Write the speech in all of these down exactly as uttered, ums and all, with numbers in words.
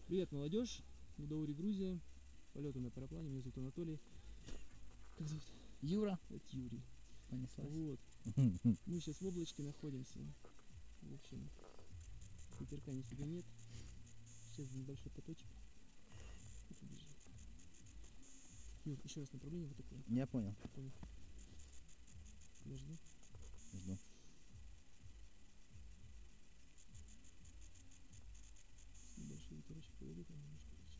Привет, молодежь. Гудаури, Грузия. Полеты на параплане. Меня зовут Анатолий. Как зовут? Юра. Это Юрий. Понеслась. Вот. Мы сейчас в облачке находимся. В общем, ветерка нифига нет. Сейчас небольшой поточек. Юр, еще раз направление вот такое. Я понял. Понял. Подожди. Жду. Небольшой ветерочек подойдет, нам немножко лучше.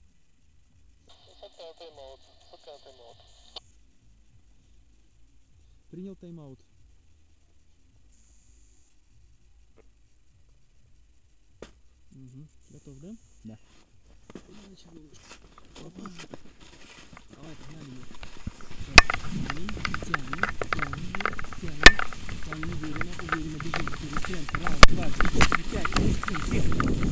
Принял тайм-аут. Угу. Готов, да? Да. Опа. Давай, погнали. Тянем, тянем, тянем, тянем, тянем, уверенно, уверенно, бежим, четыре, семь, раз, два, три, четыре, пять, шесть, семь, семь.